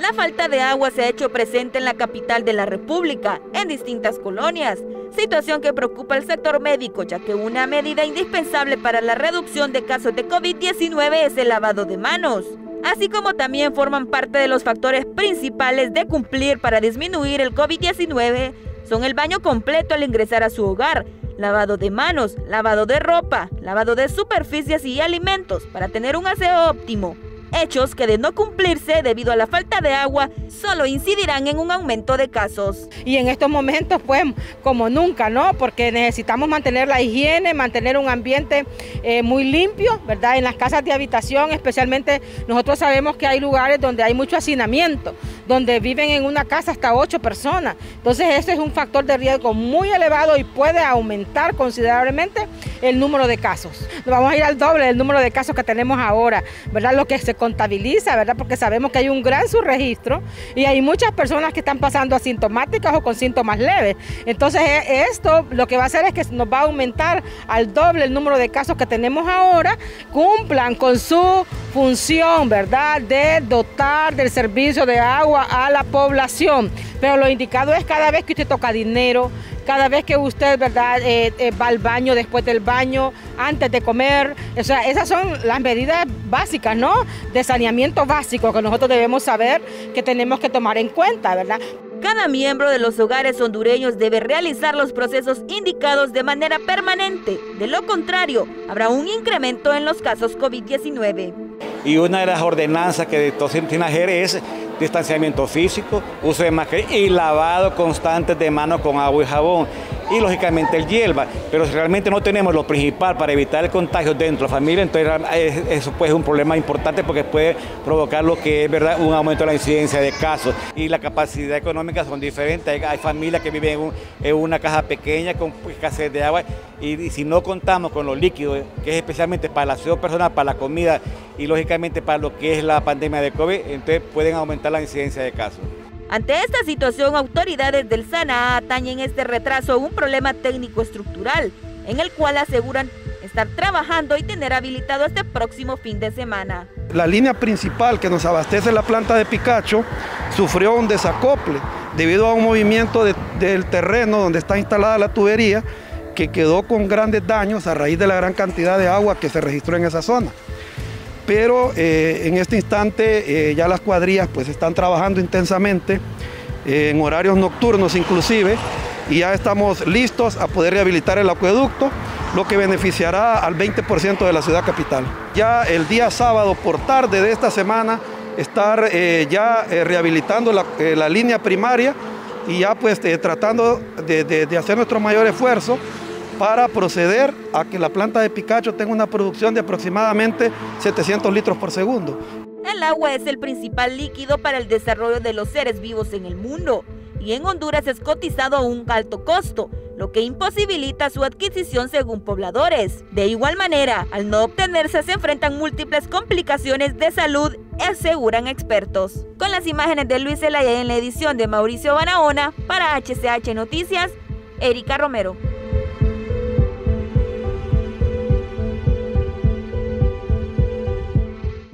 La falta de agua se ha hecho presente en la capital de la República, en distintas colonias, situación que preocupa al sector médico, ya que una medida indispensable para la reducción de casos de COVID-19 es el lavado de manos, así como también forman parte de los factores principales de cumplir para disminuir el COVID-19, son el baño completo al ingresar a su hogar, lavado de manos, lavado de ropa, lavado de superficies y alimentos para tener un aseo óptimo. Hechos que de no cumplirse debido a la falta de agua solo incidirán en un aumento de casos. Y en estos momentos pues como nunca, ¿no? Porque necesitamos mantener la higiene, mantener un ambiente muy limpio, ¿verdad? En las casas de habitación especialmente nosotros sabemos que hay lugares donde hay mucho hacinamiento, donde viven en una casa hasta 8 personas. Entonces ese es un factor de riesgo muy elevado y puede aumentar considerablemente el número de casos. Vamos a ir al doble del número de casos que tenemos ahora, ¿verdad? Lo que se contabiliza, ¿verdad? Porque sabemos que hay un gran subregistro y hay muchas personas que están pasando asintomáticas o con síntomas leves. Entonces esto lo que va a hacer es que nos va a aumentar al doble el número de casos que tenemos ahora, cumplan con su función, ¿verdad? De dotar del servicio de agua a la población. Pero lo indicado es cada vez que usted toca dinero, cada vez que usted, ¿verdad? Va al baño, después del baño, antes de comer. O sea, esas son las medidas básicas, ¿no? De saneamiento básico que nosotros debemos saber que tenemos que tomar en cuenta, ¿verdad? Cada miembro de los hogares hondureños debe realizar los procesos indicados de manera permanente. De lo contrario, habrá un incremento en los casos COVID-19. Y una de las ordenanzas que todos tienen que hacer es distanciamiento físico, uso de mascarilla y lavado constante de manos con agua y jabón. Y lógicamente el hierba, pero si realmente no tenemos lo principal para evitar el contagio dentro de la familia, entonces eso puede ser un problema importante porque puede provocar lo que es, ¿verdad?, un aumento de la incidencia de casos. Y la capacidad económica son diferentes, hay familias que viven en una casa pequeña con escasez de agua y si no contamos con los líquidos, que es especialmente para el aseo personal, para la comida y lógicamente para lo que es la pandemia de COVID, entonces pueden aumentar la incidencia de casos. Ante esta situación, autoridades del SANAA atañen este retraso a un problema técnico estructural, en el cual aseguran estar trabajando y tener habilitado este próximo fin de semana. La línea principal que nos abastece la planta de Picacho sufrió un desacople debido a un movimiento del terreno donde está instalada la tubería que quedó con grandes daños a raíz de la gran cantidad de agua que se registró en esa zona. Pero en este instante ya las cuadrillas pues están trabajando intensamente, en horarios nocturnos inclusive, y ya estamos listos a poder rehabilitar el acueducto, lo que beneficiará al 20% de la ciudad capital. Ya el día sábado por tarde de esta semana estar rehabilitando la línea primaria y ya pues tratando de hacer nuestro mayor esfuerzo para proceder a que la planta de Picacho tenga una producción de aproximadamente 700 litros por segundo. El agua es el principal líquido para el desarrollo de los seres vivos en el mundo y en Honduras es cotizado a un alto costo, lo que imposibilita su adquisición según pobladores. De igual manera, al no obtenerse se enfrentan múltiples complicaciones de salud, aseguran expertos. Con las imágenes de Luis Zelaya en la edición de Mauricio Barahona, para HCH Noticias, Erika Romero.